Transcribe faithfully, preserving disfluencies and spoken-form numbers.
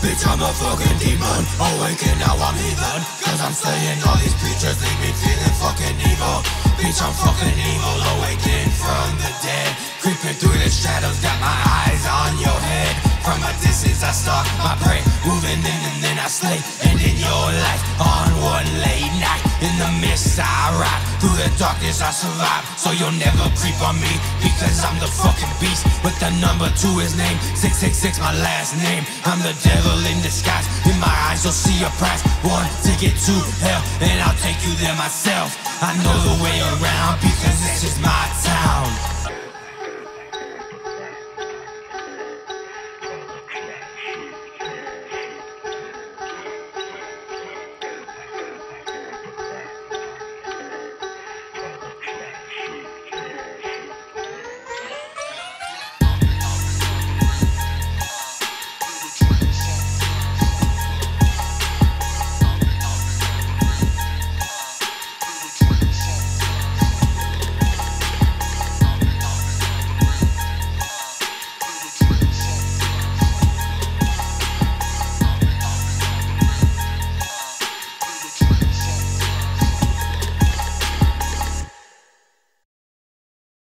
Bitch, I'm a fucking demon, awaken now I'm heathen. Cause I'm slaying all these creatures, leave me feeling fucking evil. Bitch, I'm fucking evil, awaken from the dead. Creeping through the shadows, got my eyes on your head. From a distance I stalk my prey, moving in and then I slay. Ending your life on one late night. In the mist I ride, through the darkness I survive. So you'll never creep on me, because I'm the fucking beast with the number to his name. Six six six my last name, I'm the devil in disguise. In my eyes you'll see a prize, one ticket to hell, and I'll take you there myself. I know the way around, because this is my town.